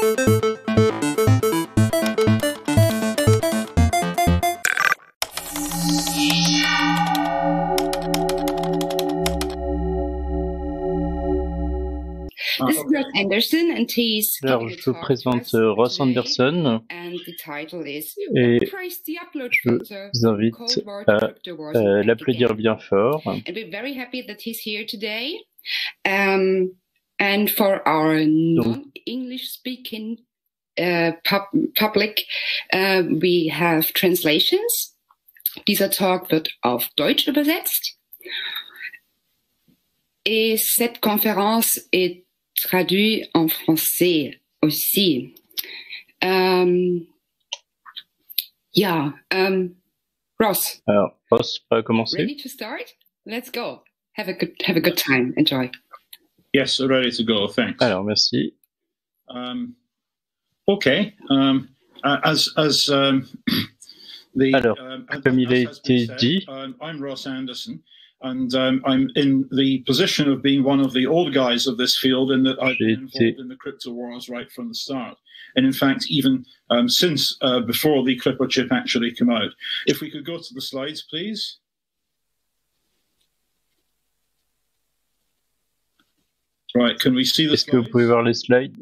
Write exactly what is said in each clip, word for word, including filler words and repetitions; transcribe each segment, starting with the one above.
This is Ross Anderson, and he's Alors, je vous présente euh, Ross Anderson and the title is et What Price the Upload je Filter vous invite Cold War à Crypto Wars euh, Back l'applaudir Again. bien fort. And we're very happy that he's here today. Um, and for our non-English speaking uh, pub public, uh, we have translations. Dieser Talk wird auf Deutsch übersetzt. Et cette conférence est traduite en français aussi. Um, yeah, um, Ross. Alors, Ross va commencer. Ready to start? Let's go. Have a good, have a good time. Enjoy. Yes, ready to go. Thanks. Alors, merci. Um, okay. Um, uh, as as um, the Alors, um, comme il a as has been été said, dit, um, I'm Ross Anderson, and um, I'm in the position of being one of the old guys of this field, in that I've J'ai been été- involved in the crypto wars right from the start, and in fact, even um, since uh, before the Clipper chip actually came out. If we could go to the slides, please. Right, can we see the est-ce que vous slides? pouvez voir les slides?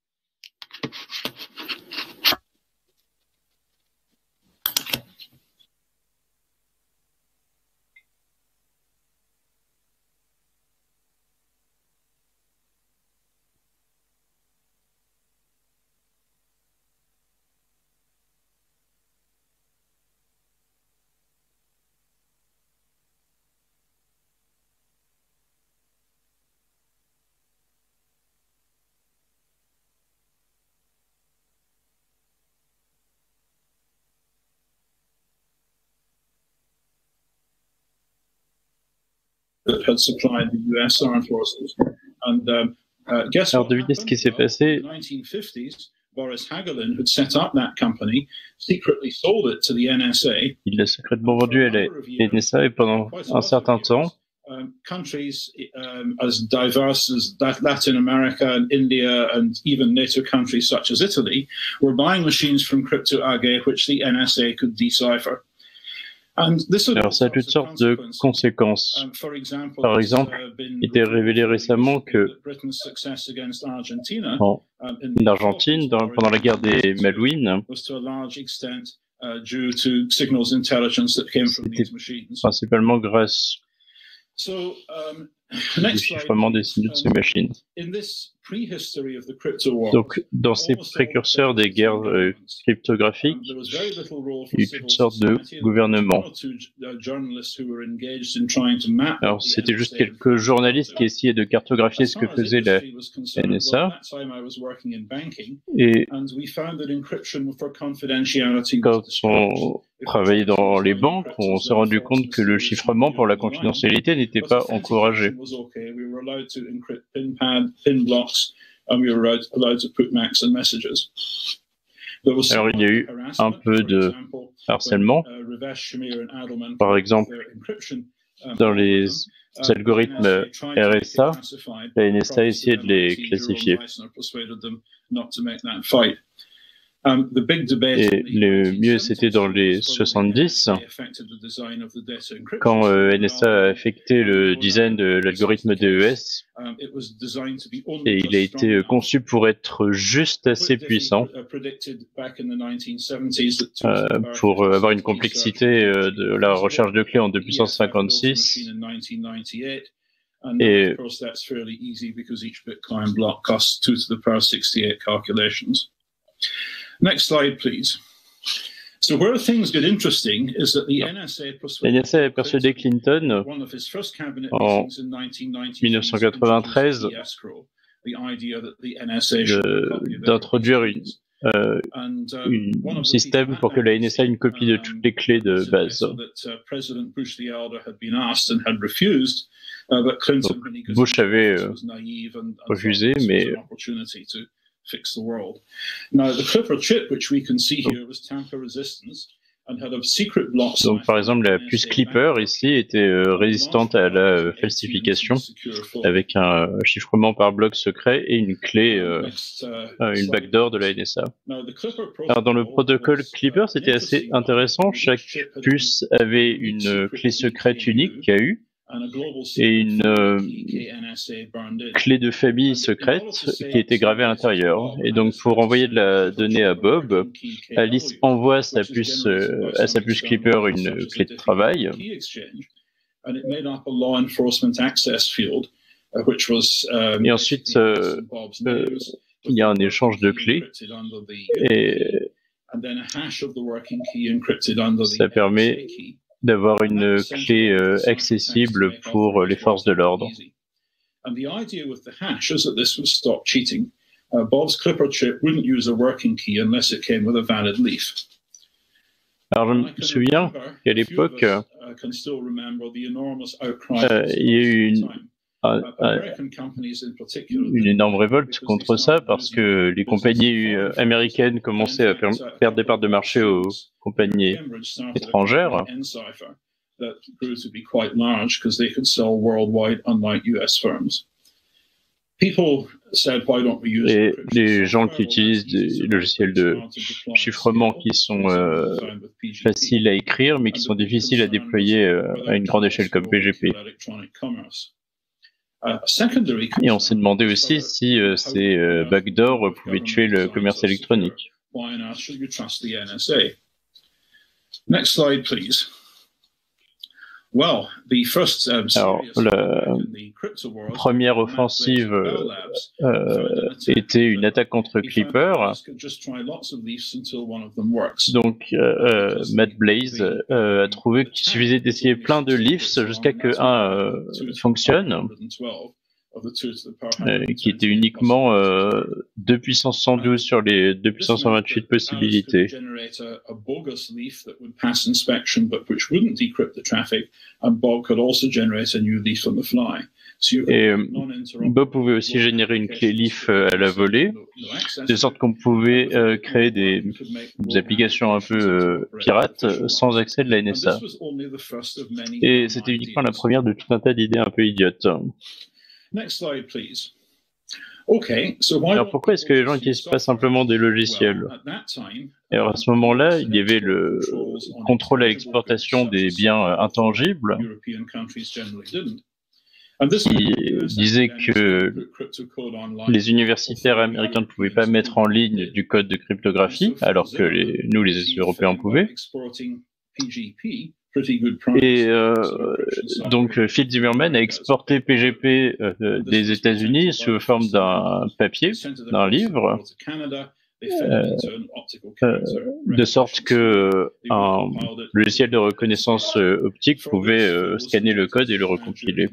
That had supplied the U S armed forces. And um, uh, guess Alors, what devinez ce qui happened? s'est Well, passé. in the nineteen fifties, Boris Hagelin had set up that company, secretly sold it to the N S A. Il l'a secrètement vendu à la N S A et pendant Quite a un lot certain of years, temps, um, countries um, as diverse as that Latin America and India and even NATO countries such as Italy were buying machines from Crypto A G, which the N S A could decipher. And this had all alors ça a sorts toutes of sortes de consequences. conséquences. Um, for example, Par it's, exemple, uh, been il était révélé récemment que that Britain's success against Argentina, en um, in the Argentine, dans- pendant la guerre des Malouines, was to a large extent uh, due to signals intelligence that came from C'était these machines. principalement grâce So, um, au next slide, déchiffrement des please. signaux de ces Um, machines. in this prehistory of the crypto wars, Donc, dans ces almost all précurseurs des the guerres euh, governments, um, cryptographiques, there was very little role for il y a eu civil toutes sortes de society. There was gouvernements. one or two uh, journalists who were engaged in trying to map Alors, what the c'était juste N S A quelques journalistes qui essayaient de cartographier As ce que far as faisait la industry was concerned, N S well, A. at that time I was working in banking, Et and we found that encryption for confidentiality was quand discouraged. on travaillait dans les banques, on s'est rendu compte que le chiffrement pour la confidentialité n'était But pas encouragé. authentication was okay. We were allowed to encrypt pin pad, pin blocks, and we were allowed, allowed to put max and messages. There was Alors, il y a eu harassment, un peu for de example, harcèlement. when, uh, Ravesh, Shamir, and Adelman Par exemple, their encryption, um, dans les um, algorithmes the N S A tried to R make S A, it classified, la N S A a promised essayé de them les M I T, Jerome classifier. Leisner persuaded them not to make that fight. Um, the big debate Et in the le mieux, c'était dans les was whether the soixante-dix, N S A affected the design of the data encryption quand euh, scheme. N S A a affecté le design de l'algorithme D E S, Um, it was designed to be only et just il a strong été euh, enough. conçu pour être juste assez Whitgift puissant uh, predicted back in the nineteen seventies that two euh, superpower pour euh, avoir une key search complexité would euh, be de la recherche de clés en deux The puissance E F F built a machine cinquante-six. in nineteen ninety-eight, and now, Et of course that's fairly easy because each Bitcoin block costs two to the power sixty-eight calculations. Next slide, please. So where things get interesting is that the N S A la persuaded N S A a persuadé Clinton one of his first cabinet en meetings in nineteen ninety mille neuf cent quatre-vingt-treize the escrow, the idea that the N S A should de- copy their d'introduire une, keys. euh, And, um, one un of the système people pour que at la that N S A ait une copie de meeting, toutes les clés de um, base. so that, uh, President Bush the elder had been asked and had refused, uh, but Clinton, Donc, when he got Bush into avait office, euh, was naive and, and refusé, thought this mais was an opportunity to fix the world. Now, the Clipper chip, which we can see here, was tamper resistant. Donc, par exemple, la puce Clipper ici était euh, résistante à la euh, falsification avec un euh, chiffrement par bloc secret et une clé, euh, euh, une backdoor de la N S A. Alors, dans le protocole Clipper, c'était assez intéressant. Chaque puce avait une euh, clé secrète unique, K U, et une euh, clé de famille secrète qui était gravée à l'intérieur. Et donc, pour envoyer de la donnée à Bob, Alice envoie sa puce, euh, à sa puce Clipper une clé de travail. Et ensuite, euh, euh, il y a un échange de clés et ça permet d'avoir une clé euh, accessible pour les forces de l'ordre. Alors, je me souviens qu'à l'époque, euh, il y a eu une, un, un, une énorme révolte contre ça parce que les compagnies américaines commençaient à perdre des parts de marché aux compagnies étrangères. Et les gens qui utilisent des logiciels de chiffrement qui sont euh, faciles à écrire mais qui sont difficiles à déployer euh, à une grande échelle comme P G P. Et on s'est demandé aussi si euh, ces euh, backdoors pouvaient tuer le commerce électronique. Next slide, please. Alors, la première offensive euh, était une attaque contre Clipper. Donc, euh, Matt Blaze euh, a trouvé qu'il suffisait d'essayer plein de leafs jusqu'à que un euh, fonctionne, euh, qui était uniquement euh, deux puissance cent douze sur les deux puissance cent vingt-huit possibilités. Et euh, Bob pouvait aussi générer une clé leaf à la volée, de sorte qu'on pouvait euh, créer des, des applications un peu euh, pirates sans accès de la N S A. Et c'était uniquement la première de tout un tas d'idées un peu idiotes. Alors pourquoi est-ce que les gens n'utilisent pas simplement des logiciels? Alors à ce moment-là, il y avait le contrôle à l'exportation des biens intangibles qui disait que les universitaires américains ne pouvaient pas mettre en ligne du code de cryptographie, alors que les, nous, les Européens, pouvaient. Et euh, donc Phil Zimmermann a exporté P G P euh, des États-Unis sous forme d'un papier, d'un livre, euh, euh, de sorte que un logiciel de reconnaissance optique pouvait euh, scanner le code et le recompiler.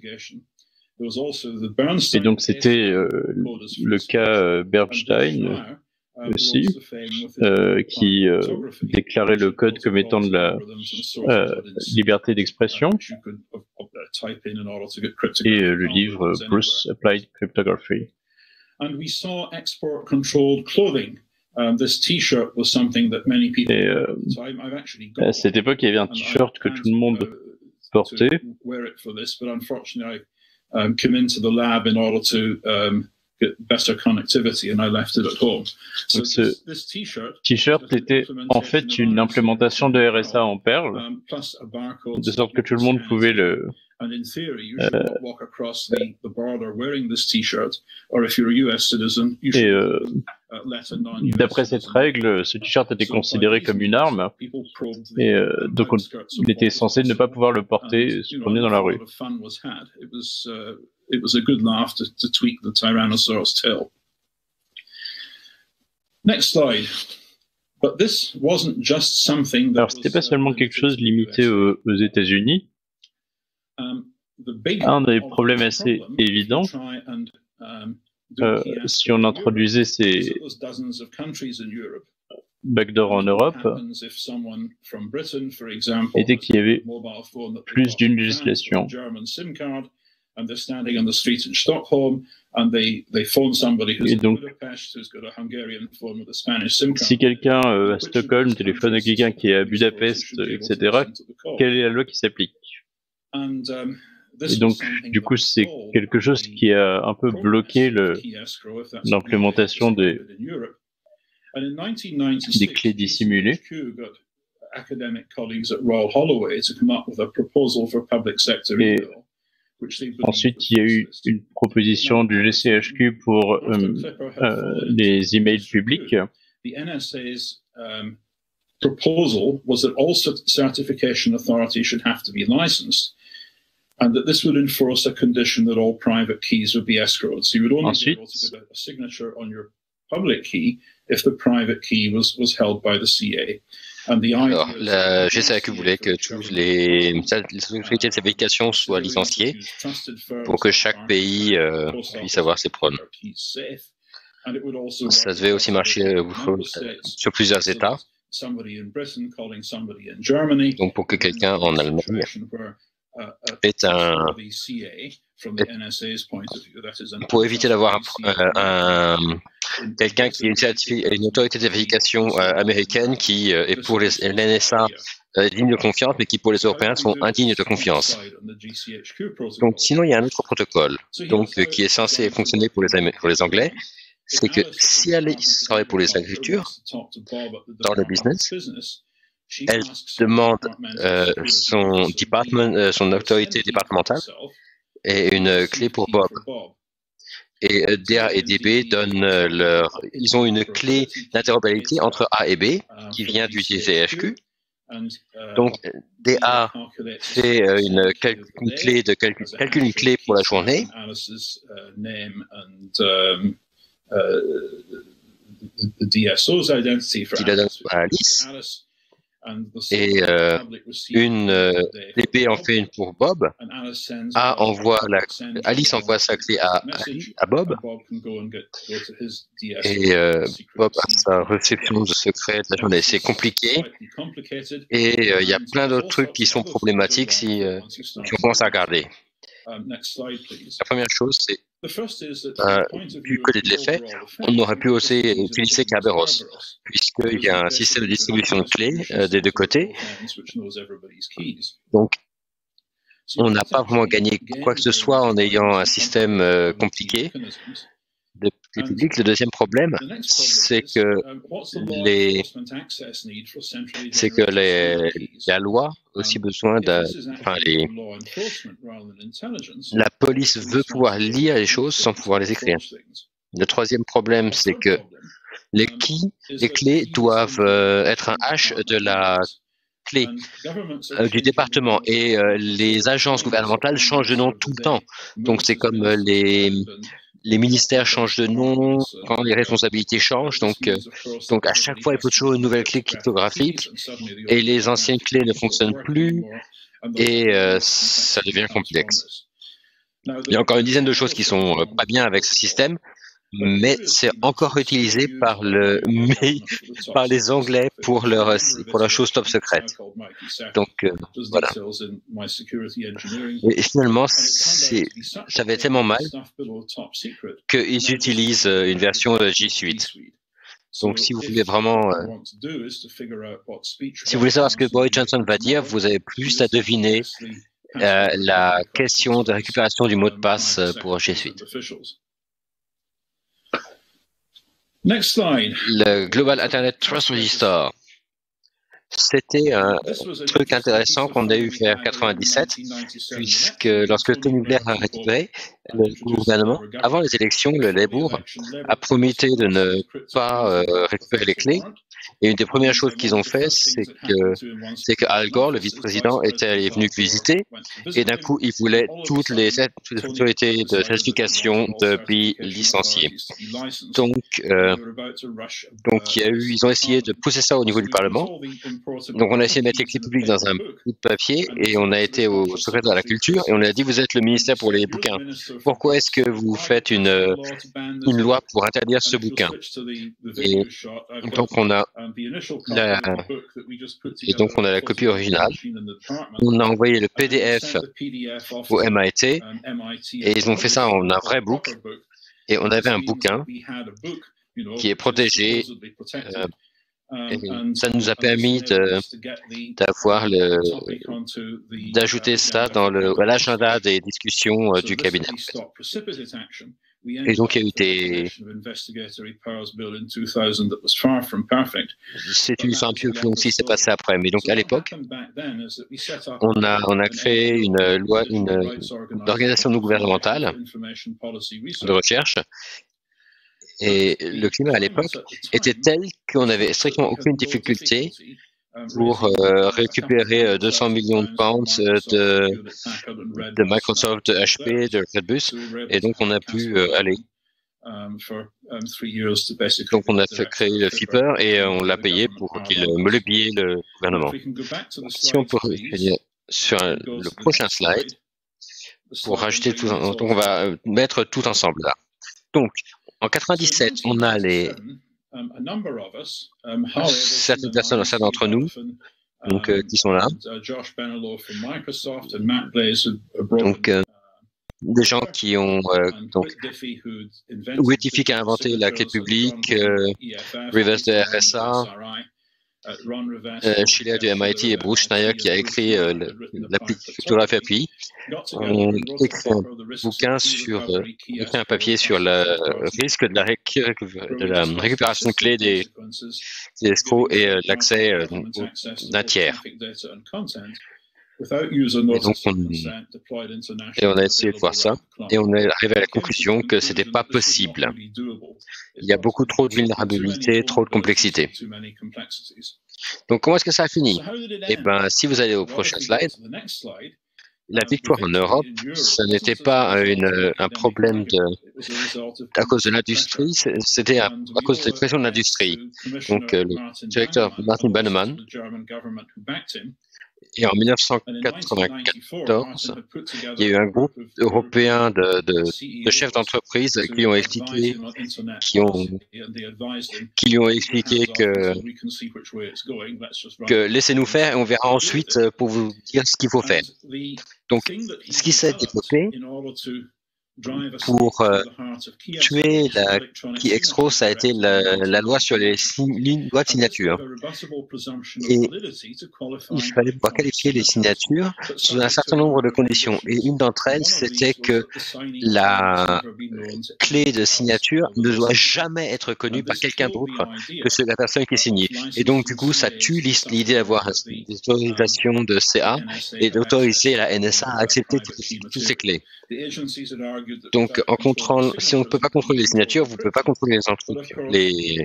Et donc c'était euh, le cas Bernstein aussi, euh, qui euh, déclarait le code comme étant de la euh, liberté d'expression, et euh, le livre Bruce Applied Cryptography. Et euh, à cette époque, il y avait un t-shirt que tout le monde portait. Better connectivity, and I left it at home. So ce t-shirt était en fait une implémentation de R S A en Perl, de sorte que tout le monde pouvait le euh, et euh, d'après cette règle, ce t-shirt était considéré comme une arme, et euh, donc on, il était censé ne pas pouvoir le porter et se promener dans la rue. It was a good laugh to, to tweak the Tyrannosaurus tail. Next slide. But this wasn't just something that Alors, c'était pas seulement quelque chose limité aux, aux États-Unis. Um, Un des problèmes assez évidents, euh, si on introduisait ces backdoors en Europe, était qu'il y avait plus d'une législation. and they're standing on the street in Stockholm, and they, they phone somebody who's Et in donc, Budapest, who's got a Hungarian phone with a Spanish SIM card. si quelqu'un euh, à Stockholm téléphone à quelqu'un qui est à Budapest, et cetera, quelle est la loi qui s'applique? And, um, Et donc, du coup, c'est quelque chose qui a un peu bloqué le- l'implémentation des, des clés dissimulées. Et ensuite, il y a eu une proposition du G C H Q pour euh, euh, les emails publics. The N S A's um, proposal was that all cert- certification authorities should have to be licensed, and that this would enforce a condition that all private keys would be escrowed. So you would only Ensuite, be able to give a, a signature on your public key if the private key was, was held by the C A. And the Alors, la G C H Q voulait que toutes les, les autorités de certification soient licenciées pour que chaque pays euh, puisse avoir ses prônes. Ça devait aussi marcher euh, sur plusieurs États. Donc, pour que quelqu'un en Allemagne est un... Pour éviter d'avoir un, un, quelqu'un qui est une, certifi- une autorité de vérification euh, américaine qui euh, est pour les l'N S A euh, digne de confiance, mais qui pour les Européens sont indignes de confiance. Donc, sinon, il y a un autre protocole donc, euh, qui est censé fonctionner pour les, pour les Anglais. C'est que si Alice travaille pour les agricultures, dans le business, elle demande euh, son, department, euh, son autorité départementale et une clé pour Bob. Et euh, D A et D B donnent euh, leur... Ils ont une clé d'interopérabilité entre A et B qui vient du G C H Q. Donc, D A fait euh, une, cal- une clé de calcul, calcule une clé pour la journée. Qui la donne à Alice. Et euh, une euh, D B en fait une pour Bob. A envoie la, Alice envoie sa clé à, à Bob. Et euh, Bob a sa réception de secret de la journée. C'est compliqué. Et il euh, y a plein d'autres trucs qui sont problématiques si, euh, si on commence à regarder. La première chose, c'est Euh, du côté de l'effet, on aurait pu aussi utiliser Kerberos, puisqu'il y a un système de distribution de clés euh, des deux côtés. Donc, on n'a pas vraiment gagné quoi que ce soit en ayant un système euh, compliqué de clés publiques. Le deuxième problème, c'est que les, c'est que les, la loi a aussi besoin de, enfin les, la police veut pouvoir lire les choses sans pouvoir les écrire. Le troisième problème, c'est que les keys, les clés doivent euh, être un hash de la clé euh, du département et euh, les agences gouvernementales changent de nom tout le temps. Donc c'est comme euh, les Les ministères changent de nom quand les responsabilités changent, donc, euh, donc à chaque fois il faut toujours une nouvelle clé cryptographique et les anciennes clés ne fonctionnent plus et euh, ça devient complexe. Il y a encore une dizaine de choses qui sont euh, pas bien avec ce système, mais c'est encore utilisé par le mais, par les Anglais pour leur pour leur chose top secrète. Donc euh, voilà. Et finalement, c'est ça va tellement mal qu'ils utilisent une version de G Suite. Donc si vous voulez vraiment, euh, si vous voulez savoir ce que Boris Johnson va dire, vous avez plus à deviner euh, la question de récupération du mot de passe pour G Suite. Next slide. Le Global Internet Trust Register. C'était un truc intéressant qu'on a eu vers quatre-vingt-dix-sept, puisque lorsque Tony Blair a récupéré le gouvernement, avant les élections, le Labour a promis de ne pas euh, récupérer les clés. Et une des premières choses qu'ils ont fait, c'est que, c'est que Al Gore, le vice-président, était venu visiter et d'un coup, il voulait toutes les, toutes les autorités de certification de pays licenciés. Donc, euh, donc il y a eu, ils ont essayé de pousser ça au niveau du Parlement Donc on a essayé de mettre les clés publiques dans un bout de papier et on a été au secrétaire de la culture et on a dit vous êtes le ministère pour les bouquins. Pourquoi est-ce que vous faites une, une loi pour interdire ce bouquin? Et donc on a la, et donc on a la copie originale. On a envoyé le P D F au M I T et ils ont fait ça en un vrai book. Et on avait un bouquin qui est protégé. Euh, et ça nous a permis d'avoir le, d'ajouter ça dans l'agenda des discussions euh, du cabinet. Et donc il y a eu des... C'est une histoire un peu plus longue si c'est passé après, mais donc à l'époque, on a, on a créé une loi, une, une organisation non gouvernementale de recherche. Et le climat à l'époque était tel qu'on n'avait strictement aucune difficulté pour euh, récupérer deux cents millions de pounds de, de Microsoft, de H P, de Redbus, et donc on a pu euh, aller. Donc on a fait créer le Flipper et euh, on l'a payé pour qu'il me le payait le gouvernement. Si on peut revenir sur un, le prochain slide pour rajouter tout, donc on va mettre tout ensemble là. Donc en quatre-vingt-dix-sept, on a les certaines personnes, certains d'entre nous, donc euh, qui sont là. Donc euh, des gens qui ont euh, donc Whittific a inventé la clé publique, euh, Rivers de R S A, euh, Schiller du M I T et Bruce Schneier qui a écrit euh, l'appli Cryptography A P I. On écrit un bouquin sur, euh, écrit un papier sur le risque de la, récu de la récupération de clés des, des escrocs et euh, l'accès euh, d'un tiers. Et donc on, et on a essayé de voir ça et on est arrivé à la conclusion que c'était pas possible. Il y a beaucoup trop de vulnérabilité, trop de complexité. Donc comment est-ce que ça a fini? Eh ben, si vous allez au prochain slide, la victoire en Europe, ce n'était pas une, un problème de, à cause de l'industrie, c'était à, à cause de la pression de l'industrie. Donc le directeur Martin Bannemann, et en mille neuf cent quatre-vingt-quatorze, il y a eu un groupe européen de, de, de chefs d'entreprise qui ont expliqué, qui ont, qui ont expliqué que, que laissez-nous faire et on verra ensuite pour vous dire ce qu'il faut faire. Donc, ce qui s'est développé pour euh, tuer la qui escroc, ça a été la, la loi sur les lignes loi de signature. Et il fallait pouvoir qualifier les signatures sous un certain nombre de conditions. Et une d'entre elles, c'était que la clé de signature ne doit jamais être connue par quelqu'un d'autre que la personne qui est signée. Et donc, du coup, ça tue l'idée d'avoir des autorisations de C A et d'autoriser la N S A à accepter toutes ces clés. Donc, en contrôlant, si on ne peut pas contrôler les signatures, vous ne pouvez pas contrôler les, les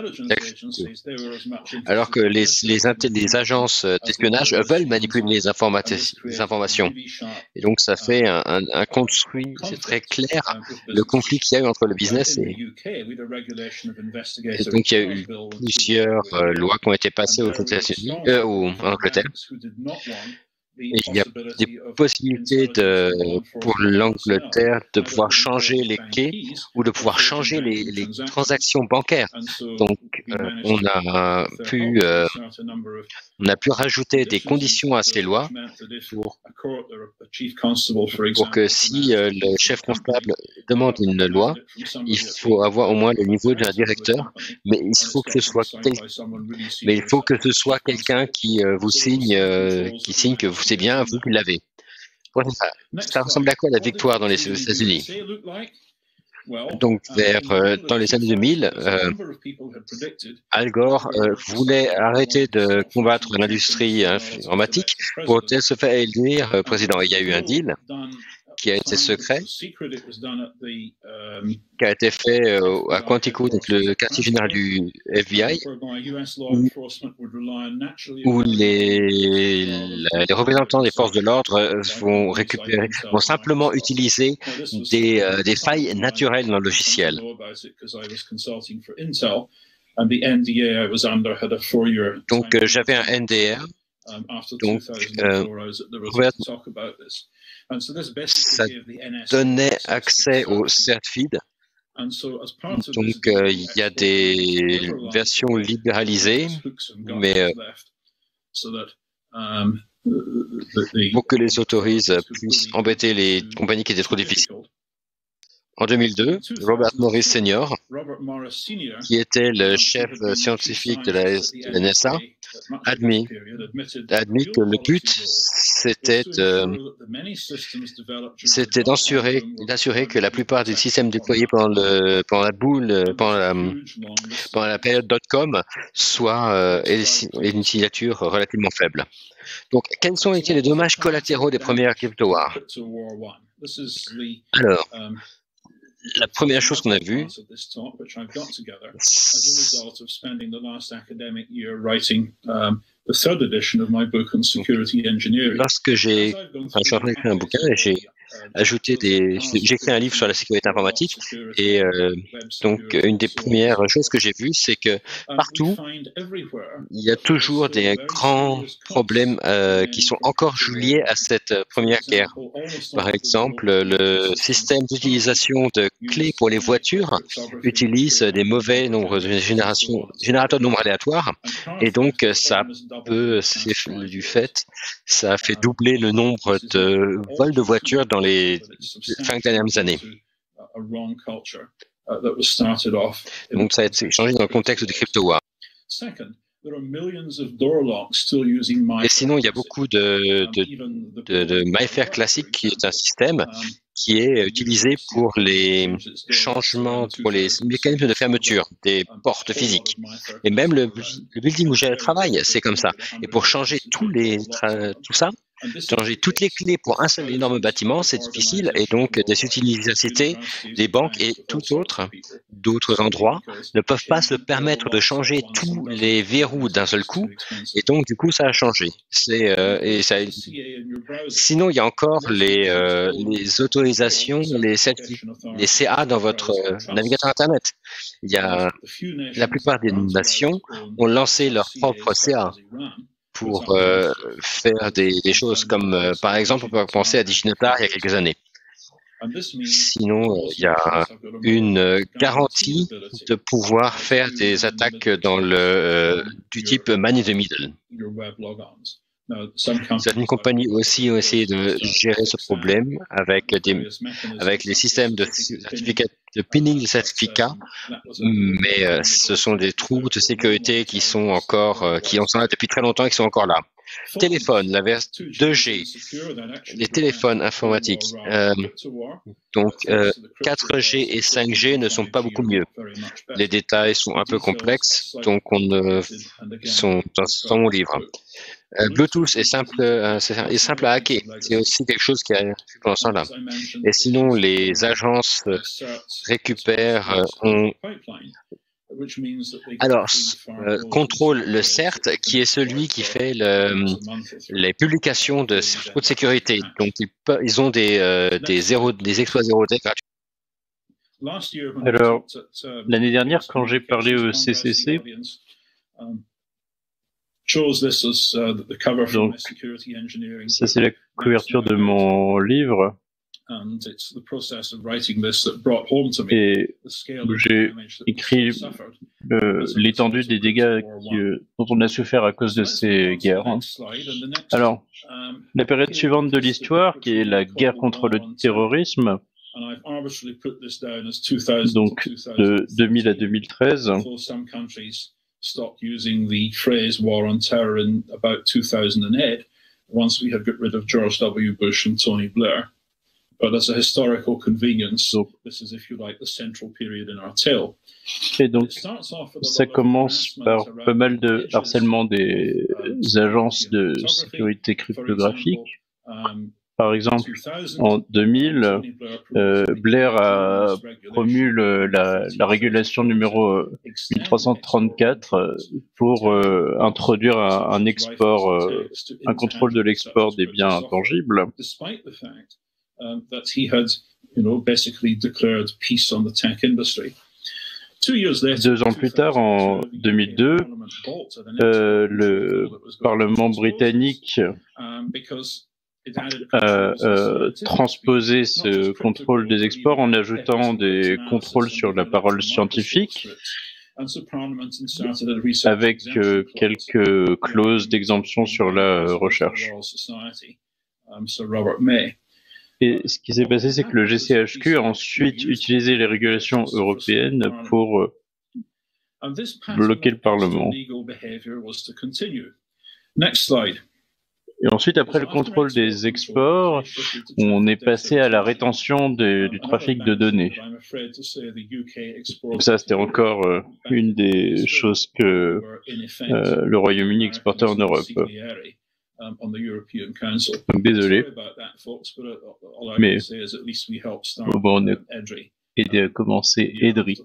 alors que les, les, les agences d'espionnage veulent manipuler les, les informations. Et donc, ça fait un, un, un construit, c'est très clair, le conflit qu'il y a eu entre le business et... et donc, il y a eu plusieurs euh, lois qui ont été passées aux États-Unis, euh, en Angleterre. Et il y a des possibilités de, pour l'Angleterre de pouvoir changer les clés ou de pouvoir changer les, les transactions bancaires. Donc, euh, on a pu, euh, on a pu rajouter des conditions à ces lois pour, pour que si euh, le chef constable demande une loi, il faut avoir au moins le niveau d'un directeur, mais il faut que ce soit quel... mais il faut que ce soit quelqu'un qui euh, vous signe, euh, qui signe que vous c'est bien, vous qui l'avez. Ça ressemble à quoi la victoire dans les États-Unis? Donc, vers euh, dans les années deux mille, euh, Al Gore euh, voulait arrêter de combattre l'industrie informatique pour se faire élire euh, président. Il y a eu un deal qui a été secret, qui a été fait euh, à Quantico, donc le quartier général du F B I, où, où les, les représentants des forces de l'ordre vont récupérer, vont simplement utiliser des, euh, des failles naturelles dans le logiciel. Donc euh, j'avais un N D R. Donc, euh, Robert, ça donnait accès au CertFeed. Donc, euh, il y a des versions libéralisées, mais euh, pour que les autorisent puissent embêter les compagnies qui étaient trop difficiles. En deux mille deux, Robert Morris Senior, qui était le chef scientifique de la, de la N S A, admis, admis que le but, c'était c'était d'assurer d'assurer que la plupart des systèmes déployés pendant, le, pendant la boule, pendant la, pendant la période dot-com soient euh, une utilisateur relativement faible. Donc, quels sont été les dommages collatéraux des premières crypto-wars? Alors, la première chose qu'on a vue, lorsque j'ai, enfin, je suis en train d'écrire un bouquin et j'ai ajouté des, j'ai écrit un livre sur la sécurité informatique et euh, donc une des premières choses que j'ai vues, c'est que partout, il y a toujours des grands problèmes euh, qui sont encore liés à cette première guerre. Par exemple, le système d'utilisation de clés pour les voitures utilise des mauvais nombres de générations, générateurs de nombres aléatoires et donc ça peut, c'est du fait, ça a fait doubler le nombre de vols de voitures dans les cinq dernières années. Donc ça a été changé dans le contexte des crypto-wars. Et sinon, il y a beaucoup de, de, de, de MyFair classique qui est un système qui est utilisé pour les changements, pour les mécanismes de fermeture des portes physiques. Et même le, le building où je travaille, c'est comme ça. Et pour changer tous les, tout ça, changer toutes les clés pour un seul énorme bâtiment, c'est difficile et donc des universités, des banques et tout autre, d'autres endroits ne peuvent pas se permettre de changer tous les verrous d'un seul coup et donc du coup ça a changé. C'est euh, et ça. Sinon il y a encore les euh, les autorisations, les les C A dans votre euh, navigateur internet. Il y a la plupart des nations ont lancé leur propre C A. Pour euh, faire des, des choses comme, euh, par exemple, on peut penser à DigiNotar il y a quelques années. Sinon, il y a une garantie de pouvoir faire des attaques dans le, euh, du type man in the middle. Certaines compagnies aussi ont essayé de gérer ce problème avec, des, avec les systèmes de, certificat, de pinning de certificats, mais euh, ce sont des trous de sécurité qui sont encore, euh, qui en sont là depuis très longtemps et qui sont encore là. Téléphone, la version deux G, les téléphones informatiques. Euh, donc, euh, quatre G et cinq G ne sont pas beaucoup mieux. Les détails sont un peu complexes, donc on ne sont dans, dans mon livre. Euh, Bluetooth est simple, euh, est simple à hacker. C'est aussi quelque chose qui a pendant ce temps-là. Et sinon, les agences euh, récupèrent, euh, on, alors, euh, contrôle le CERT, qui est celui qui fait le, les publications de de sécurité. Donc, ils, ils ont des, euh, des, zéro, des exploits zéro D gratuits. Alors, l'année dernière, quand j'ai parlé au C C C, donc, ça c'est la couverture de mon livre. Et j'ai écrit euh, l'étendue des dégâts qui, euh, dont on a souffert à cause de ces guerres. Alors, la période suivante de l'histoire, qui est la guerre contre le terrorisme, donc de deux mille à deux mille treize, stopped using the phrase war on terror in about two thousand eight, once we had got rid of George W. Bush and Tony Blair. But as a historical convenience, so this is, if you like, the central period in our tale. Et donc, ça commence par pas mal de harcèlement des agences de sécurité cryptographique. Par exemple, en deux mille, euh, Blair a promu le, la, la régulation numéro mille trois cent trente-quatre pour euh, introduire un, un export, euh, un contrôle de l'export des biens intangibles. Deux ans plus tard, en deux mille deux, euh, le Parlement britannique a euh, transposé ce contrôle des exports en ajoutant des contrôles sur la parole scientifique, avec euh, quelques clauses d'exemption sur la euh, recherche. Et ce qui s'est passé, c'est que le G C H Q a ensuite utilisé les régulations européennes pour euh, bloquer le Parlement. Et ensuite, après le contrôle des exports, on est passé à la rétention de, du trafic de données. Donc ça, c'était encore euh, une des choses que euh, le Royaume-Uni exportait en Europe. Donc désolé, mais bon, on a aidé à commencer EDRI.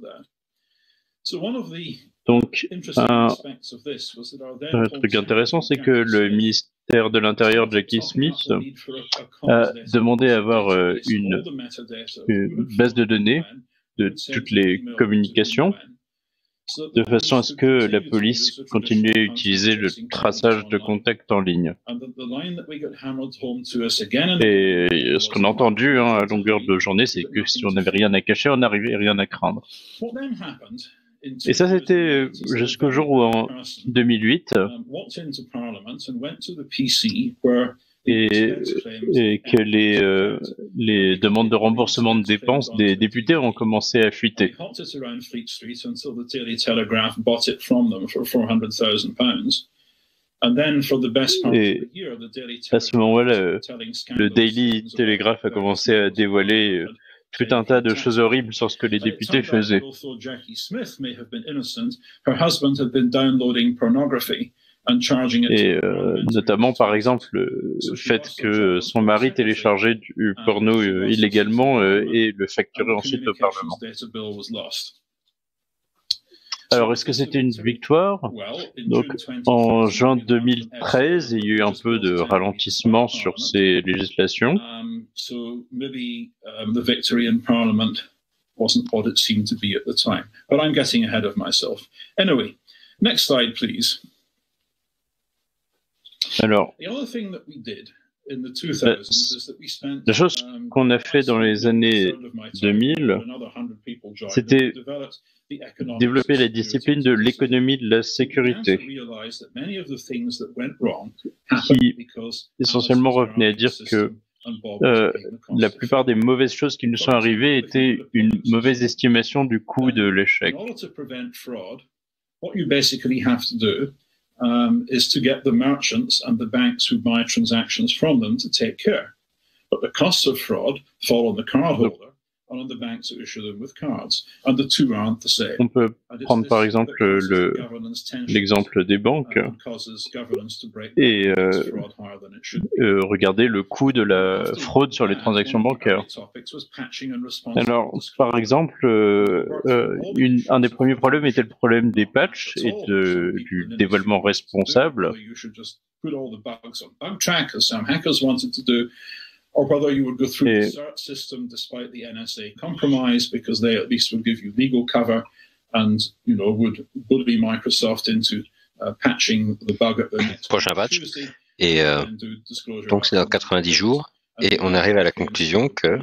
Donc, un, un truc intéressant, c'est que le ministère de l'Intérieur, Jackie Smith, a demandé à avoir euh, une, une base de données de toutes les communications, de façon à ce que la police continue à utiliser le traçage de contacts en ligne. Et ce qu'on a entendu hein, à longueur de journée, c'est que si on n'avait rien à cacher, on n'arrivait rien à craindre. Et ça, c'était jusqu'au jour où, en deux mille huit, et, et que les, euh, les demandes de remboursement de dépenses des députés ont commencé à fuiter. Et à ce moment-là, le Daily Telegraph a commencé à dévoiler tout un tas de choses horribles sur ce que les députés faisaient. Et euh, notamment, par exemple, le fait que son mari téléchargeait du porno euh, illégalement euh, et le facturait ensuite au Parlement. Alors, est-ce que c'était une victoire? Donc, en juin deux mille treize, il y a eu un peu de ralentissement sur ces législations. Wasn't what it seemed to be at the time, but I'm getting ahead of myself. Anyway, next slide, please. Alors, la chose qu'on a fait dans les années deux mille, c'était développer la discipline de l'économie de la sécurité, qui essentiellement revenait à dire que euh, la plupart des mauvaises choses qui nous sont arrivées étaient une mauvaise estimation du coût de l'échec. Um, is to get the merchants and the banks who buy transactions from them to take care. But the costs of fraud fall on the cardholder and on the banks who issue them with cards. And the two aren't the same. On peut prendre par exemple le, l'exemple des banques et euh, euh, regarder le coût de la fraude sur les transactions bancaires. Alors, par exemple, euh, euh, une, un des premiers problèmes était le problème des patchs et de, du dévoilement responsable. Or whether you would go through the cert system despite the N S A compromise because they at least would give you legal cover and, you know, would bully Microsoft into uh, patching the bug at the next prochain patch. Et euh, donc c'est dans quatre-vingt-dix jours et on arrive à la conclusion que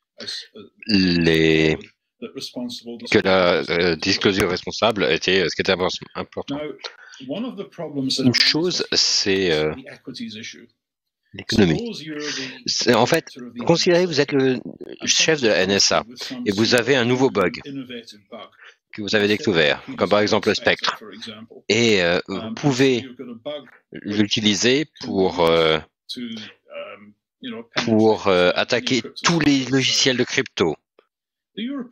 les que la euh, disclosure responsable était ce qui était important. Une chose, c'est euh, l'économie. En fait, considérez que vous êtes le chef de la N S A et vous avez un nouveau bug que vous avez découvert, comme par exemple le spectre. Et euh, vous pouvez l'utiliser pour, euh, pour euh, attaquer tous les logiciels de crypto. Vous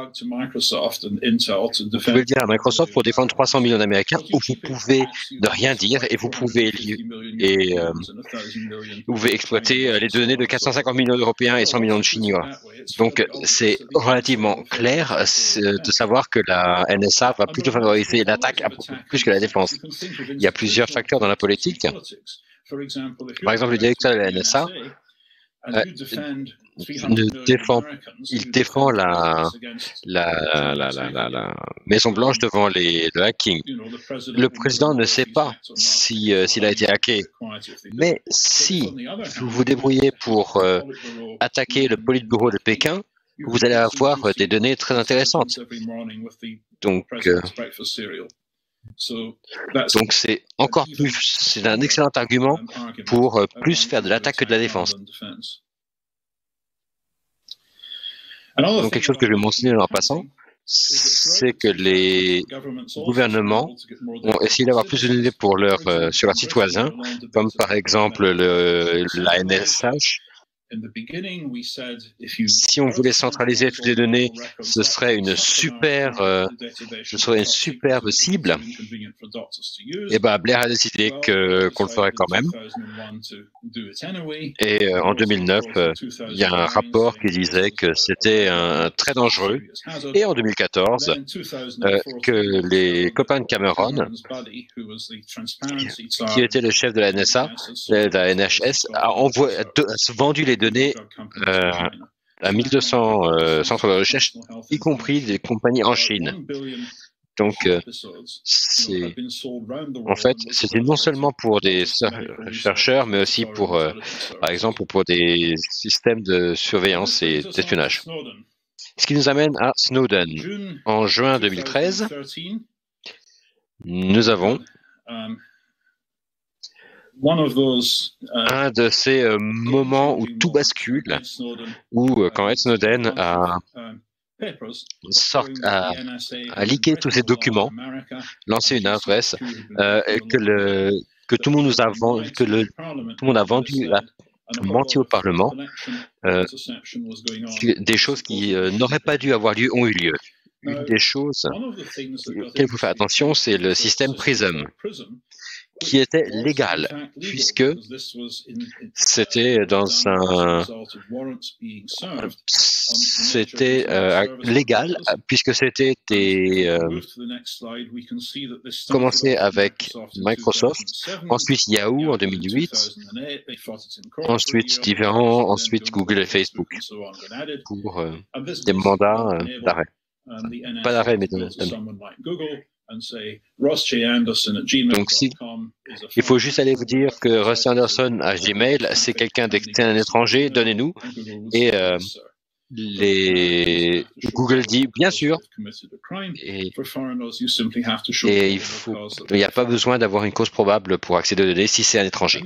pouvez le dire à Microsoft pour défendre trois cents millions d'Américains, ou vous pouvez ne rien dire et vous pouvez, et, euh, vous pouvez exploiter les données de quatre cent cinquante millions d'Européens et cent millions de Chinois. Donc c'est relativement clair de savoir que la N S A va plutôt favoriser l'attaque plus que la défense. Il y a plusieurs facteurs dans la politique. Par exemple, le directeur de la N S A euh, ne défend, il défend la, la, la, la, la, la Maison Blanche devant les, le hacking. Le président ne sait pas si, euh, s'il a été hacké, mais si vous vous débrouillez pour euh, attaquer le Politburo de Pékin, vous allez avoir des données très intéressantes. Donc, euh, donc c'est encore plus, c'est un excellent argument pour euh, plus faire de l'attaque que de la défense. Donc quelque chose que je vais mentionner en passant, c'est que les gouvernements ont essayé d'avoir plus de données pour leur, euh, sur leur site voisin, comme par exemple le, la N S H. Si on voulait centraliser toutes les données, ce serait une super, euh, ce serait une superbe cible. Et ben Blair a décidé que qu'on le ferait quand même. Et euh, en deux mille neuf, euh, il y a un rapport qui disait que c'était un, très dangereux. Et en deux mille quatorze, euh, que les copains de Cameron, qui était le chef de la N S A, de la N H S, a, envoyé, a vendu les données euh, à mille deux cents euh, centres de recherche, y compris des compagnies en Chine. Donc, euh, c'est, en fait, c'était non seulement pour des chercheurs, mais aussi pour, euh, par exemple, pour des systèmes de surveillance et d'espionnage. Ce qui nous amène à Snowden. En juin deux mille treize, nous avons un de ces euh, moments où tout bascule, où euh, quand Ed Snowden a, sort, a, a leaké tous ces documents, lancé une adresse, euh, que, le, que tout le monde nous a vendu, que le, tout le monde a vendu, a menti au Parlement, euh, des choses qui euh, n'auraient pas dû avoir lieu ont eu lieu. Une des choses auxquelles il faut faire attention, c'est le système PRISM, qui était légal, puisque c'était dans un... C'était euh, légal, puisque c'était des... Euh, commencé avec Microsoft, ensuite Yahoo en deux mille huit, ensuite différents, ensuite Google et Facebook, pour euh, des mandats euh, d'arrêt. Pas d'arrêt, mais de... Donc, si, il faut juste aller vous dire que Rusty Anderson à Gmail, c'est quelqu'un d'externe étranger, donnez-nous. Et euh, les Google dit bien sûr. Et, et il faut, il n'y a pas besoin d'avoir une cause probable pour accéder aux données si c'est un étranger.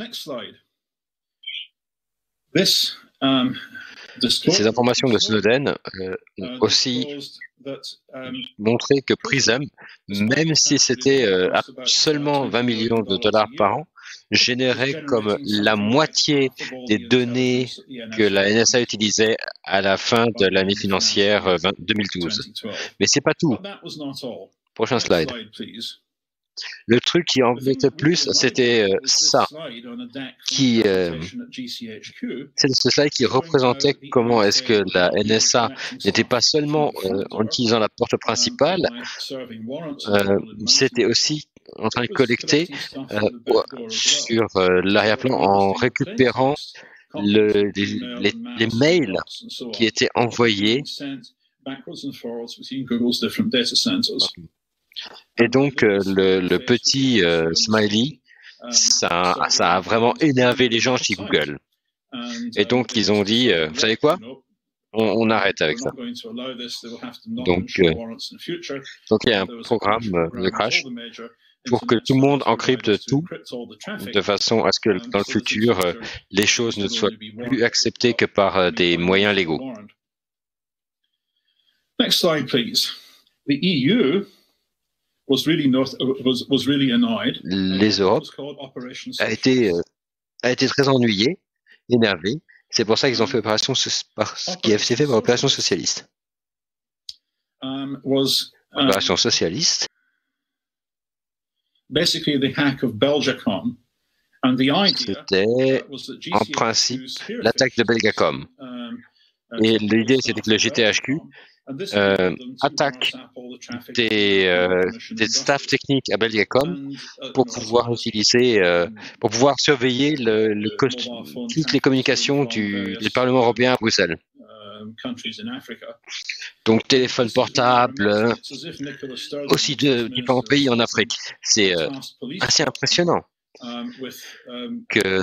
Ces informations de Snowden euh, ont aussi montré que PRISM, même si c'était euh, seulement vingt millions de dollars par an, générait comme la moitié des données que la N S A utilisait à la fin de l'année financière deux mille douze. Mais c'est pas tout. Prochain slide. Le truc qui embêtait plus, c'était euh, ça, qui, euh, c'est ce slide qui représentait comment est-ce que la N S A n'était pas seulement euh, en utilisant la porte principale, euh, c'était aussi en train de collecter euh, sur euh, l'arrière-plan en récupérant le, les, les, les mails qui étaient envoyés. Et donc, euh, le, le petit euh, smiley, ça, ça a vraiment énervé les gens chez Google. Et donc, ils ont dit, euh, vous savez quoi, on, on arrête avec ça. Donc, euh, donc, il y a un programme euh, de crash pour que tout le monde encrypte tout, de façon à ce que dans le futur, euh, les choses ne soient plus acceptées que par euh, des moyens légaux. Next slide, please. The E U was really not, was, was really annoyed. Les Europes a été, euh, a été très ennuyé, énervé. C'est pour ça qu'ils ont fait opération, par, qui a été fait par opération socialiste. Um, was, um, opération socialiste. Basically the hack of Belgacom. And the idea C'était en principe l'attaque de Belgacom. Et l'idée, c'était que le G T H Q euh, attaque des, euh, des staffs techniques à Belgacom pour pouvoir utiliser, euh, pour pouvoir surveiller le, le toutes les communications du, du Parlement européen à Bruxelles. Donc téléphone portable, aussi de différents pays en Afrique. C'est euh, assez impressionnant. Que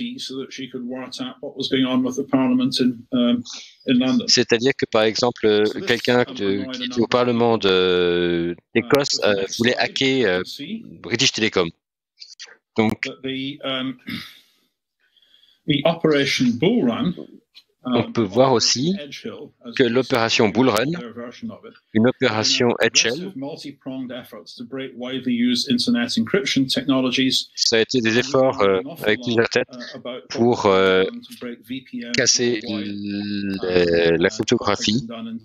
c'est-à-dire que par exemple quelqu'un qui était au Parlement d'Écosse euh, voulait hacker euh, British Telecom. Donc on peut voir aussi que l'opération Bull Run, une opération Edgel, ça a été des efforts euh, avec plusieurs têtes pour euh, casser la cryptographie.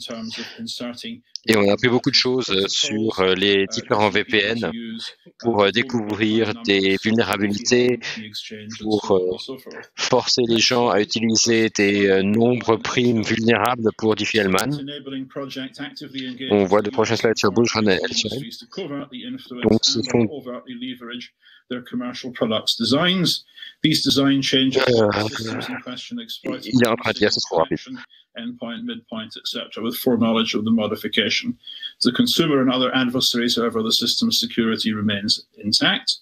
Et on a appris beaucoup de choses sur les différents V P N pour découvrir des vulnérabilités, pour euh, forcer les gens à utiliser des euh, nombres primes vulnérables pour Diffie-Hellman. On voit le prochain slide sur Bull Run et Edgel. Donc, ce sont their commercial products designs. These design changes uh, systems in question exploit endpoint, midpoint, et cetera, with foreknowledge of the modification. To the consumer and other adversaries, however, the system's security remains intact.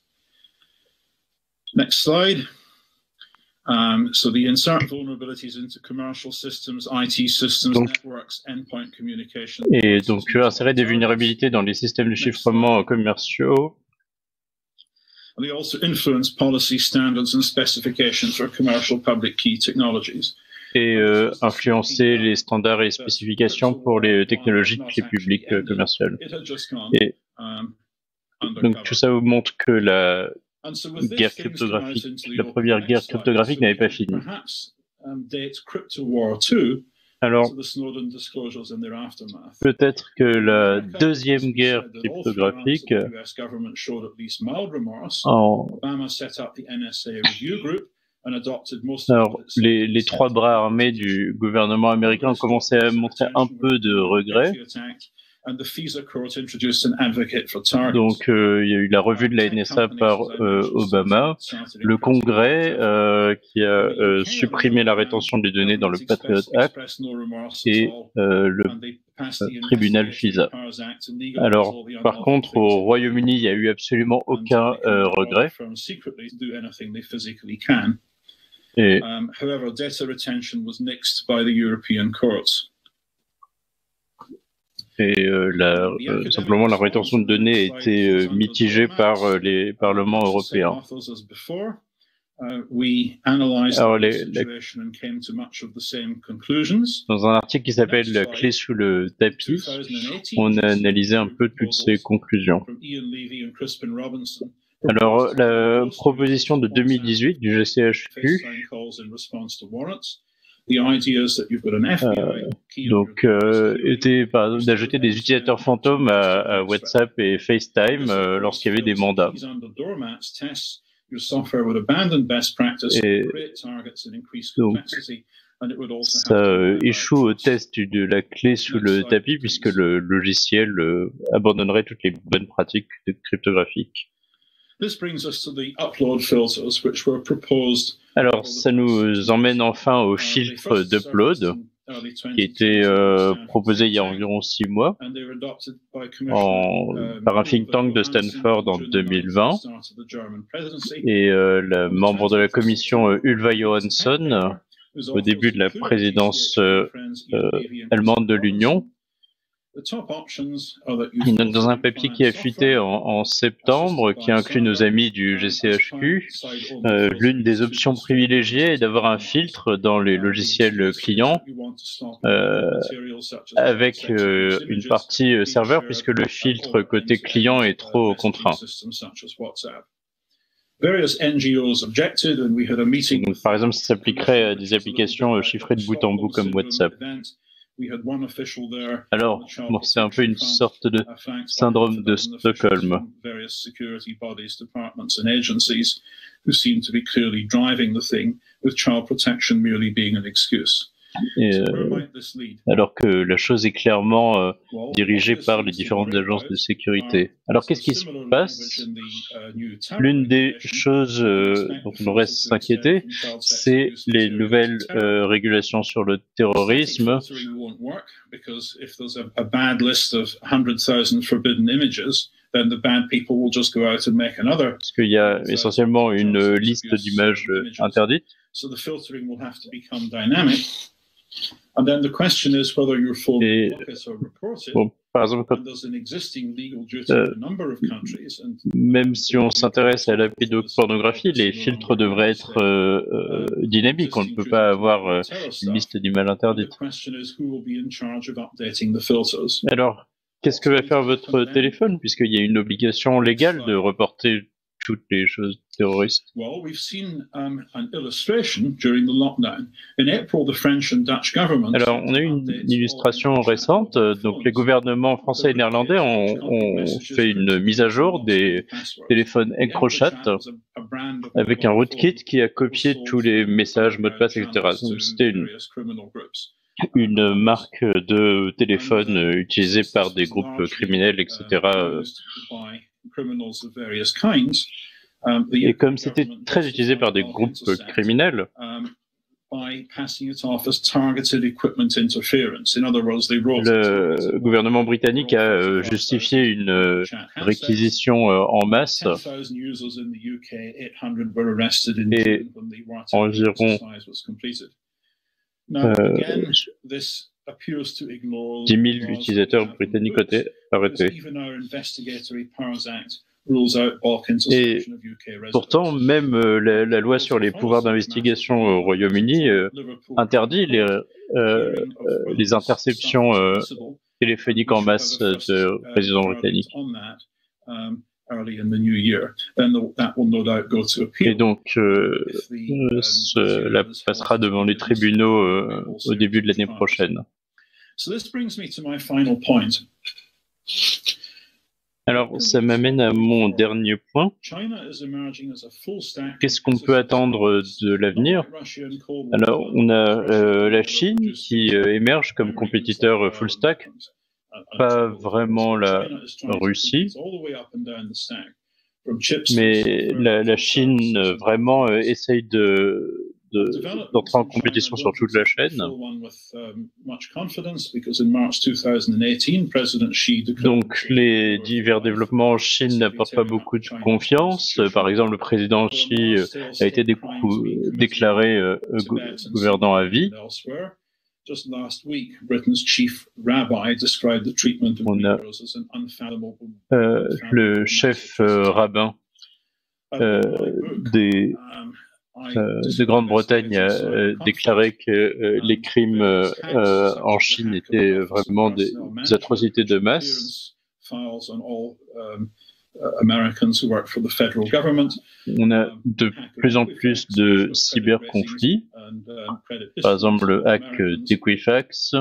Next slide. Um, so the insert vulnerabilities into commercial systems, I T systems, donc, networks, endpoint communication. Et donc insérer des vulnérabilités dans les systèmes de chiffrement commerciaux. They also influence policy standards and specifications for commercial public key technologies. Et euh, influencer les standards et spécifications pour les technologies de clés publiques euh, commerciales. Et donc tout ça vous montre que la guerre cryptographique, la première guerre cryptographique n'avait pas fini. Alors, peut-être que la deuxième guerre cryptographique, en... Alors, les, les trois bras armés du gouvernement américain ont commencé à montrer un peu de regret. Donc, euh, il y a eu la revue de la N S A par euh, Obama, le Congrès euh, qui a euh, supprimé la rétention des données dans le Patriot Act et euh, le euh, tribunal FISA. Alors, par contre, au Royaume-Uni, il n'y a eu absolument aucun euh, regret. Et Et euh, la, euh, simplement la rétention de données a été euh, mitigée par euh, les parlements européens. Alors, les, les... Dans un article qui s'appelle « La clé sous le tapis », on a analysé un peu toutes ces conclusions. Alors, la proposition de deux mille dix-huit du G C H Q, Euh, donc, euh, était par exemple d'ajouter des utilisateurs fantômes à, à WhatsApp et FaceTime euh, lorsqu'il y avait des mandats. Et donc, ça euh, échoue au test de la clé sous le tapis puisque le logiciel euh, abandonnerait toutes les bonnes pratiques cryptographiques. Alors, ça nous emmène enfin au filtre d'upload, qui était euh, proposé il y a environ six mois en, par un think tank de Stanford en deux mille vingt. Et euh, le membre de la commission euh, Ylva Johansson, au début de la présidence euh, euh, allemande de l'Union, il note dans un papier qui a fuité en, en septembre, qui inclut nos amis du G C H Q, euh, l'une des options privilégiées est d'avoir un filtre dans les logiciels clients euh, avec euh, une partie euh, serveur, puisque le filtre côté client est trop contraint. Donc, par exemple, ça s'appliquerait à des applications chiffrées de bout en bout comme WhatsApp. Alors, bon, c'est un peu une sorte de syndrome de Stockholm. Et, euh, alors que la chose est clairement euh, dirigée par les différentes agences de sécurité. Alors qu'est-ce qui se passe? L'une des choses euh, dont on devrait s'inquiéter, c'est les nouvelles euh, régulations sur le terrorisme. Parce qu'il y a essentiellement une liste d'images interdites. Et, bon, par exemple, quand, euh, même si on s'intéresse à la pédopornographie, les filtres devraient être euh, euh, dynamiques. On ne peut pas avoir euh, une liste d'images interdites. Alors, qu'est-ce que va faire votre téléphone, puisqu'il y a une obligation légale de reporter toutes les choses terroristes? Alors, on a eu une illustration récente. Donc, les gouvernements français et néerlandais ont, ont fait une mise à jour des téléphones EncroChat avec un rootkit qui a copié tous les messages, mots de passe, et cetera. C'était une, une marque de téléphone utilisée par des groupes criminels, et cetera. Et comme c'était très utilisé par des groupes criminels, le gouvernement britannique a justifié une réquisition en masse et environ euh, dix mille utilisateurs britanniques ont été arrêtés. Et pourtant, même euh, la, la loi sur les pouvoirs d'investigation au Royaume-Uni euh, interdit les, euh, euh, les interceptions euh, téléphoniques en masse de résidents britanniques. Et donc, euh, cela passera devant les tribunaux euh, au début de l'année prochaine. Alors, ça m'amène à mon dernier point. Qu'est-ce qu'on peut attendre de l'avenir? Alors, on a euh, la Chine qui euh, émerge comme compétiteur euh, full stack, pas vraiment la Russie, mais la, la Chine euh, vraiment euh, essaye de d'entrer en compétition sur toute la chaîne. Donc les divers développements en Chine n'apportent pas beaucoup de confiance. Par exemple, le président Xi a été déclaré euh, gouvernant à vie. On a euh, le chef euh, rabbin euh, des Euh, de Grande-Bretagne a euh, déclaré que euh, les crimes euh, euh, en Chine étaient vraiment des, des atrocités de masse. On a de plus en plus de cyberconflits, par exemple le hack d'Equifax.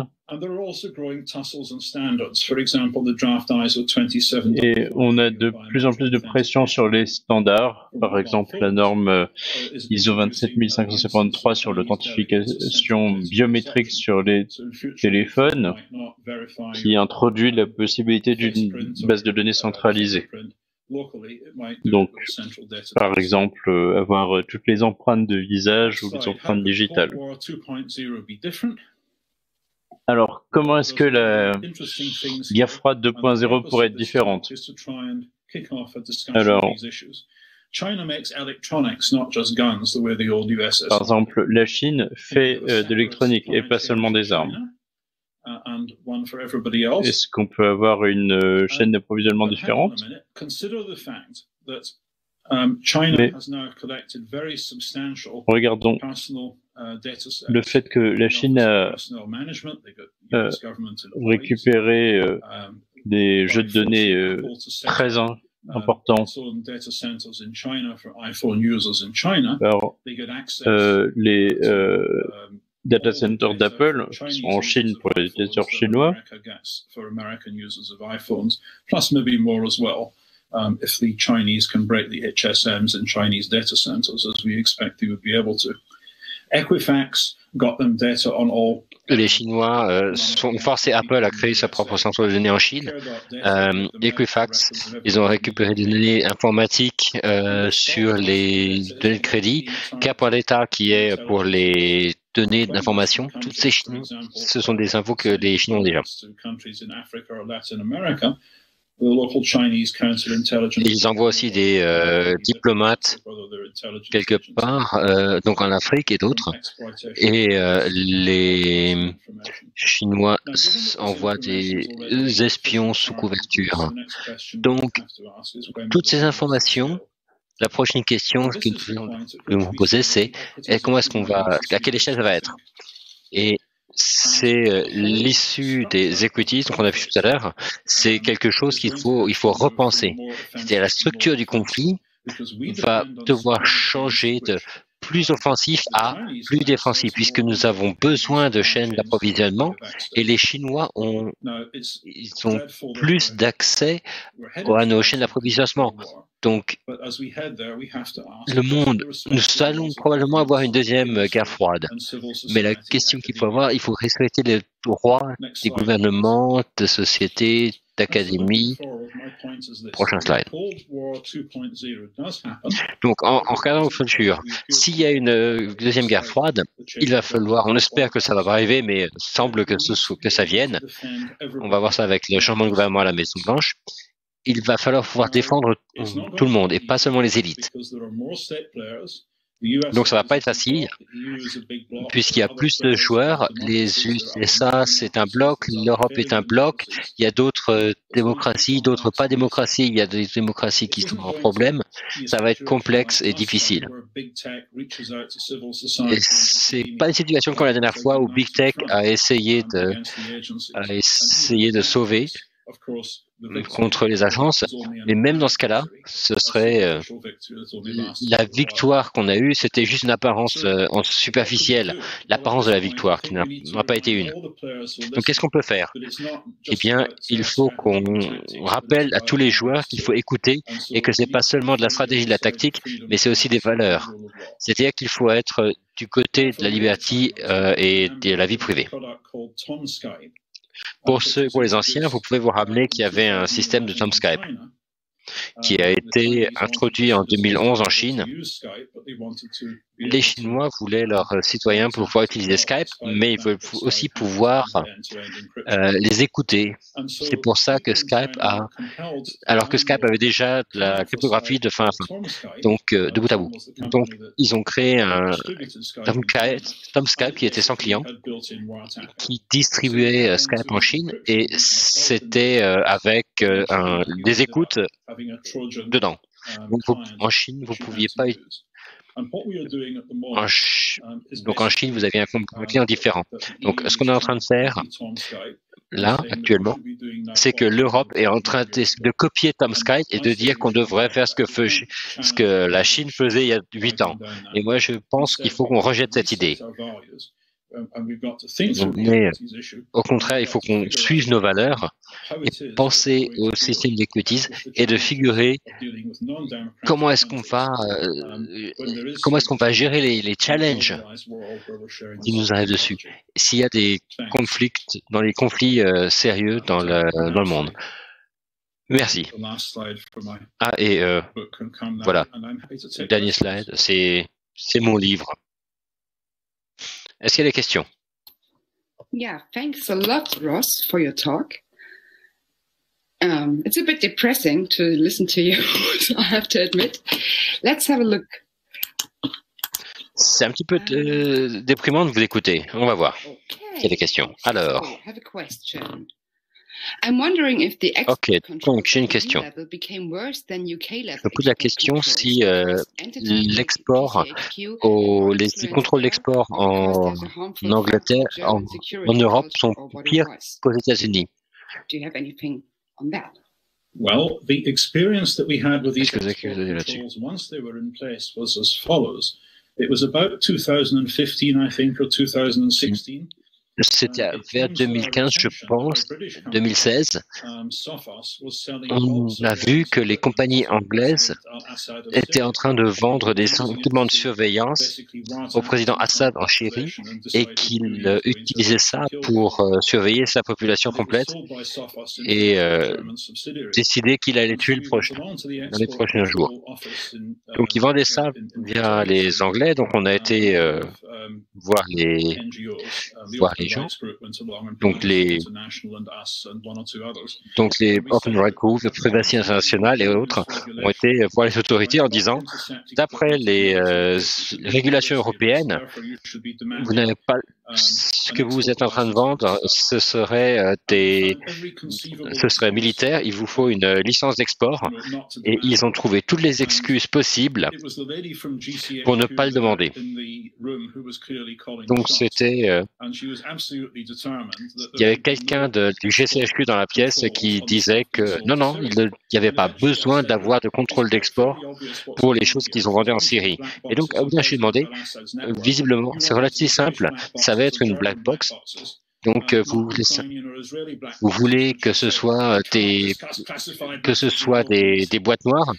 Et on a de plus en plus de pression sur les standards, par exemple la norme I S O vingt-sept mille cinq cent cinquante-trois sur l'authentification biométrique sur les téléphones, qui introduit la possibilité d'une base de données centralisée. Donc, par exemple, euh, avoir euh, toutes les empreintes de visage ou les empreintes digitales. Alors, comment est-ce que la guerre froide deux point zéro pourrait être différente? Alors, par exemple, la Chine fait euh, de l'électronique et pas seulement des armes. Est-ce qu'on peut avoir une euh, chaîne d'approvisionnement différente? Mais regardons le fait que la Chine a euh, récupéré euh, des jeux de données euh, très in importants. Alors, euh, les euh, data centers d'Apple sont en Chine pour les utilisateurs chinois. Um, if the Chinese can break the H S Ms in Chinese data centers, as we expect they would be able to. Equifax Les Chinois euh, sont forcés Apple à créer sa propre centre de données en Chine. Euh, Equifax, ils ont récupéré des données informatiques euh, sur les données de crédit. Cap-Data, qui est pour les données d'information. Toutes ces Chinois, ce sont des infos que les Chinois ont déjà. Ils envoient aussi des euh, diplomates quelque part, euh, donc en Afrique et d'autres. Et euh, les Chinois envoient des espions sous couverture. Donc, toutes ces informations, la prochaine question que vous vous posez, c'est comment est-ce qu'on va, à quelle échelle ça va être? Et c'est l'issue des equities, donc on a vu tout à l'heure, c'est quelque chose qu'il faut, il faut repenser. C'est-à-dire la structure du conflit va devoir changer de plus offensif à plus défensif, puisque nous avons besoin de chaînes d'approvisionnement et les Chinois ont, ils ont plus d'accès à nos chaînes d'approvisionnement. Donc, le monde, nous allons probablement avoir une deuxième guerre froide. Mais la question qu'il faut avoir, il faut respecter les droits des gouvernements, de sociétés, d'académies. Prochain slide. Donc, en, en regardant au futur, s'il y a une deuxième guerre froide, il va falloir, on espère que ça va pas arriver, mais semble que, ce, que ça vienne. On va voir ça avec le changement de gouvernement à la Maison-Blanche. Il va falloir pouvoir défendre tout le monde et pas seulement les élites. Donc ça va pas être facile puisqu'il y a plus de joueurs. Les U S A c'est un bloc, l'Europe est un bloc. Il y a d'autres démocraties, d'autres pas démocraties. Il y a des démocraties qui sont en problème. Ça va être complexe et difficile. Et c'est pas une situation comme la dernière fois où Big Tech a essayé de, a essayé de sauver contre les agences, mais même dans ce cas-là, ce serait euh, la victoire qu'on a eue, c'était juste une apparence euh, en superficielle, l'apparence de la victoire qui n'a pas été une. Donc qu'est-ce qu'on peut faire? Eh bien, il faut qu'on rappelle à tous les joueurs qu'il faut écouter et que c'est pas seulement de la stratégie, de la tactique, mais c'est aussi des valeurs. C'est-à-dire qu'il faut être du côté de la liberté euh, et de la vie privée. Pour, ceux, pour les anciens, vous pouvez vous rappeler qu'il y avait un système de Tomskype qui a été introduit en deux mille onze en Chine. Les Chinois voulaient leurs citoyens pouvoir utiliser Skype, mais ils veulent aussi pouvoir euh, les écouter. C'est pour ça que Skype a, alors que Skype avait déjà de la cryptographie de fin à fin, donc euh, de bout à bout. Donc ils ont créé un Tomskype qui était sans client, qui distribuait euh, Skype en Chine, et c'était euh, avec euh, un, des écoutes dedans. Donc, vous, en Chine, vous ne pouviez pas. En ch... Donc en Chine, vous avez un client différent. Donc ce qu'on est en train de faire là, actuellement, c'est que l'Europe est en train de, de copier Tomskype et de dire qu'on devrait faire ce que, fe... ce que la Chine faisait il y a huit ans. Et moi, je pense qu'il faut qu'on rejette cette idée. Mais au contraire, il faut qu'on suive nos valeurs et penser au système d'equities et de figurer comment est-ce qu'on va euh, comment est-ce qu'on va gérer les, les challenges qui nous arrivent dessus. S'il y a des conflits dans les conflits euh, sérieux dans le dans le monde. Merci. Ah et euh, voilà. Le dernier slide, c'est c'est mon livre. Est-ce qu'il y a des questions? Yeah, thanks a lot, Ross, for your talk. Um, it's a bit depressing to listen to you, so I have to admit. Let's have a look. C'est un petit peu euh, déprimant de vous écouter. On va voir. Okay. Il y a des questions. Alors. I have a question. I'm wondering if the ok, donc j'ai une question. Je me pose la question si euh, l'export, au, les, les contrôles d'export en, en Angleterre, en, en Europe sont pires qu'aux États-Unis. Well, the experience that we had with these controls once they were in place was as follows. It was about two thousand fifteen, I think, or two thousand sixteen. C'était vers deux mille quinze, je pense, deux mille seize, on a vu que les compagnies anglaises étaient en train de vendre des équipements de surveillance au président Assad en Syrie et qu'il euh, utilisait ça pour euh, surveiller sa population complète et euh, décider qu'il allait tuer le prochain dans les prochains jours. Donc ils vendaient ça via les Anglais, donc on a été euh, voir les voir les gens, donc les donc les Open Rights Group, Privacy International et autres ont été voir les autorités en disant, d'après les euh, régulations européennes, vous n'avez pas ce que vous êtes en train de vendre, ce serait euh, des, ce serait militaire. Il vous faut une licence d'export et ils ont trouvé toutes les excuses possibles pour ne pas le demander. Donc c'était, euh, il y avait quelqu'un du G C H Q dans la pièce qui disait que non, non, il n'y avait pas besoin d'avoir de contrôle d'export pour les choses qu'ils ont vendues en Syrie. Et donc, à Oudin, j'ai demandé, euh, visiblement, c'est relativement simple, ça va être une black box. Donc, euh, vous, vous voulez que ce soit des, que ce soit des, des boîtes noires,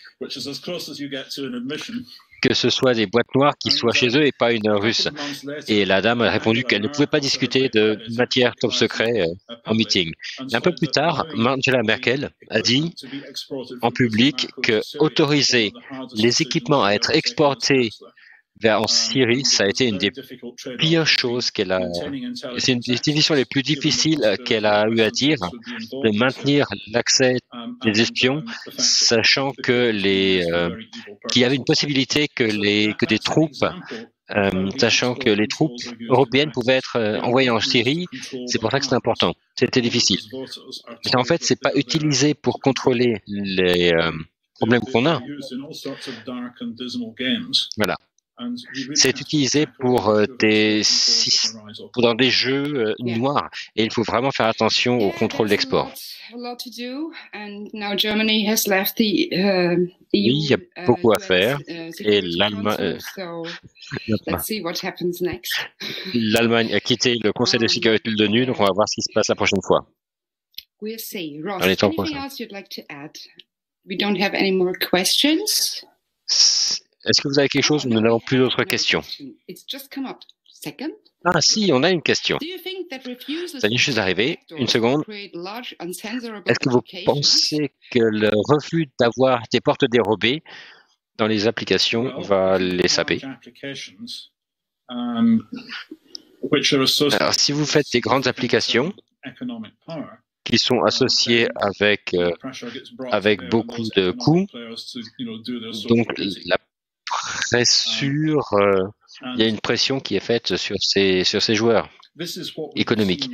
que ce soit des boîtes noires qui soient chez eux et pas une russe. Et la dame a répondu qu'elle ne pouvait pas discuter de matière top secret euh, en meeting. Et un peu plus tard, Angela Merkel a dit en public que autoriser les équipements à être exportés vers en Syrie, ça a été une des pires choses qu'elle a. C'est une des décisions les plus difficiles qu'elle a eu à dire, de maintenir l'accès des espions, sachant que les euh, qu'il y avait une possibilité que les que des troupes, euh, sachant que les troupes européennes pouvaient être euh, envoyées en Syrie. C'est pour ça que c'est important. C'était difficile. Mais en fait, c'est pas utilisé pour contrôler les euh, problèmes qu'on a. Voilà. C'est utilisé pour euh, des pour dans des jeux euh, noirs et il faut vraiment faire attention au contrôle d'export. Oui, il y a beaucoup à faire et l'Allemagne l'Allemagne a quitté le Conseil de sécurité de l'ONU, donc on va voir ce qui se passe la prochaine fois. Dans les temps prochains. Est-ce que vous avez quelque chose? Nous n'avons plus d'autres questions. Ah si, on a une question. Ça vient juste d'arriver. Une seconde. Est-ce que vous pensez que le refus d'avoir des portes dérobées dans les applications va les saper? Alors, si vous faites des grandes applications qui sont associées avec, euh, avec beaucoup de coûts, donc la pressure, euh, il y a une pression qui est faite sur ces, sur ces joueurs économiques.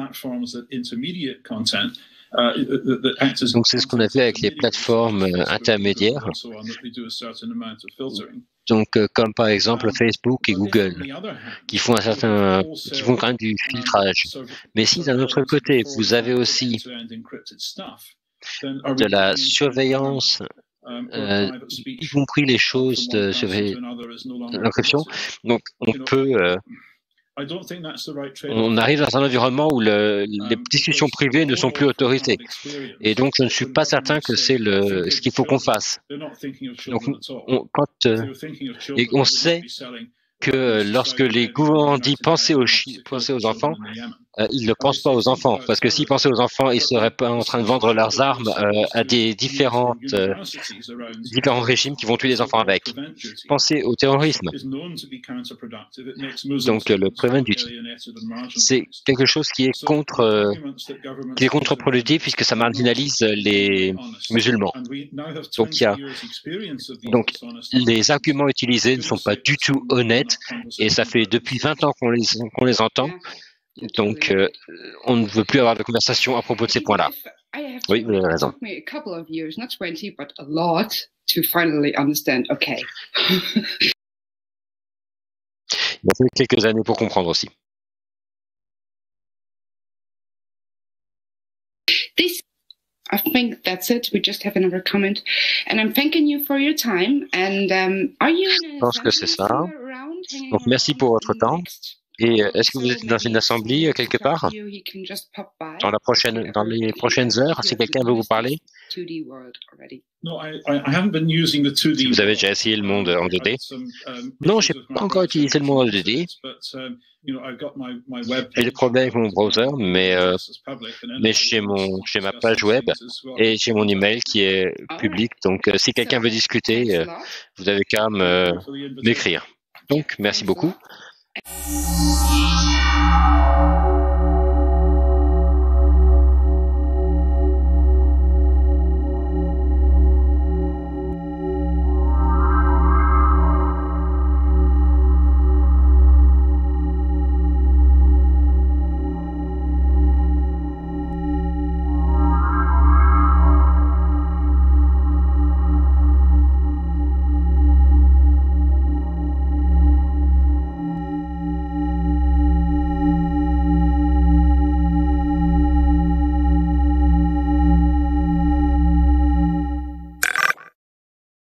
Donc c'est ce qu'on a fait avec les plateformes intermédiaires, donc euh, comme par exemple Facebook et Google, qui font un certain, qui font quand même du filtrage. Mais si d'un autre côté vous avez aussi de la surveillance, Euh, y compris les choses de, de l'encryption. Donc, on peut, euh, on arrive dans un environnement où le, les discussions privées ne sont plus autorisées. Et donc, je ne suis pas certain que c'est le, ce qu'il faut qu'on fasse. Donc, on, quand, euh, et on sait que lorsque les gouvernements disent penser aux, penser aux enfants, euh, ils ne pensent pas aux enfants. Parce que s'ils pensaient aux enfants, ils ne seraient pas en train de vendre leurs armes euh, à des différentes, euh, différents régimes qui vont tuer les enfants avec. Pensez au terrorisme. Donc le Prevent-Duty, c'est quelque chose qui est contre, euh, qui est contre-productif puisque ça marginalise les musulmans. Donc, il y a, donc les arguments utilisés ne sont pas du tout honnêtes et ça fait depuis vingt ans qu'on les, qu'on les entend. Donc, euh, on ne veut plus avoir de conversation à propos de ces points-là. Oui, vous avez raison. Il m'a fallu quelques années pour comprendre aussi. This, I think that's it. We just have another comment, and I'm thanking you for your time. And um, are you? Je pense que c'est ça. Donc, merci pour votre temps. Et est-ce que vous êtes dans une assemblée quelque part? Dans la prochaine, dans les prochaines heures, si quelqu'un veut vous parler? Si vous avez déjà essayé le monde en deux D? Non, je n'ai pas encore utilisé le monde en deux D. J'ai des problèmes avec mon browser, mais, euh, mais j'ai mon, j'ai ma page web et j'ai mon email qui est public. Donc, euh, si quelqu'un veut discuter, euh, vous avez qu'à m'écrire. Donc, merci beaucoup.